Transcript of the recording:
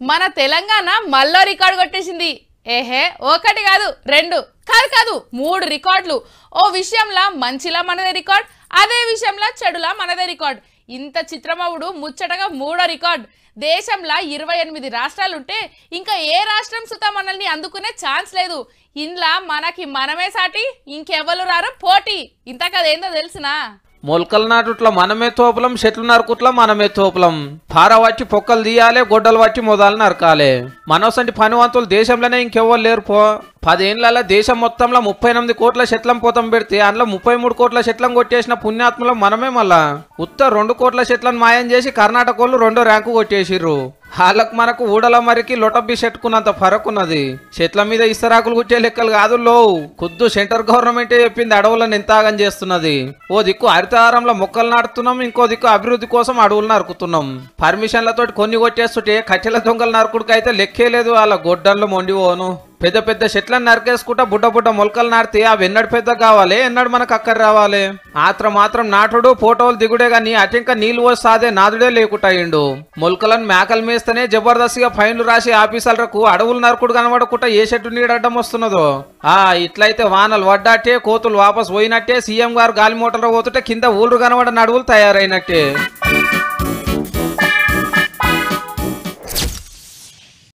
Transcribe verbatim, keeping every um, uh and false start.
మన తెలంగాణ మళ్ళీ రికార్డు కొట్టేసింది. ఏహే ఒకటి కాదు రెండు కాదు కాదు మూడు రికార్డులు. ఓ విషయంలో మంచిలా మనదే రికార్డ్, అదే విషయంలో చెడులా మనదే రికార్డ్. ఇంత చిత్రమవుడు ముచ్చటగా మూడో రికార్డ్. దేశంలో ఇరవై ఎనిమిది రాష్ట్రాలుంటే ఇంకా ఏ రాష్ట్రం సుతా మనల్ని అందుకునే ఛాన్స్ లేదు. ఇంట్లో మనకి మనమే సాటి, ఇంకెవరు రారో పోటీ. ఇంతకదేందో తెలుసునా? మొలకల నాటుట్లా మనమే తోపులం, చెట్లు నరుకుట్లా మనమే తోపులం. పార వచ్చి పొక్కలు తీయాలి, గొడ్డలు వచ్చి మొదలు నరకాలి. మనోసంటి పనివంతులు దేశంలోనే ఇంకెవ్వరు లేరు పో. పదేళ్ళ దేశం మొత్తంలో ముప్పై ఎనిమిది కోట్ల చెట్లం పోతం పెడితే అందులో ముప్పై మూడు కోట్ల చెట్లం కొట్టేసిన పుణ్యాత్మలం మనమే. మళ్ళా ఉత్త రెండు కోట్ల చెట్లను మాయం చేసి కర్ణాటక వాళ్ళు రెండో ర్యాంకు కొట్టేసిర్రు. వాళ్ళకు మనకు ఊడల మరికి లొటబ్బి చెట్టుకున్నంత ఫరక్ ఉన్నది. చెట్ల మీద ఇస్తరాకులు కుట్టే లెక్కలు కాదు లో. ఖుద్దు సెంటర్ గవర్నమెంటే చెప్పింది అడవులను ఎంత ఆగం చేస్తున్నది. ఓ దిక్కు హరితహారంలో మొక్కలు నాటుతున్నాం, ఇంకో దిక్కు అభివృద్ధి కోసం అడవులు నరుకుతున్నాం. పర్మిషన్లతో కొన్ని కొట్టేస్తుంటే కట్టెల దొంగలు నరుకుడికి అయితే లెక్కే లేదు. వాళ్ళ గొడ్డన్లు మొండిపోను. పెద్ద పెద్ద చెట్లను నరికేసుకుంటా బుడ్డ బుడ్డ మొలకలు నాటితే అవి ఎన్నడు పెద్ద కావాలి, ఎన్నడు మనకు అక్కర రావాలి. ఆత్రం మాత్రం నాటుడు ఫోటోలు దిగుడే గాని అటింక నీళ్లు వస్తాదే నాదుడే లేకుటాయిండు. మొలకలను మేకలు మేస్తేనే జబర్దస్తిగా ఫైన్లు రాసి ఆఫీసర్లకు అడవులు నరుకుడు కనబడకుండా ఏ చెట్టు నీడ అడ్డం వస్తున్నదో. ఆ ఇట్లయితే వానలు వడ్డాటే, కోతులు వాపస్ పోయినట్టే, సీఎం గారు గాలి మోటార్ పోతుంటే కింద ఊళ్ళు కనబడని అడవులు తయారైనట్టే.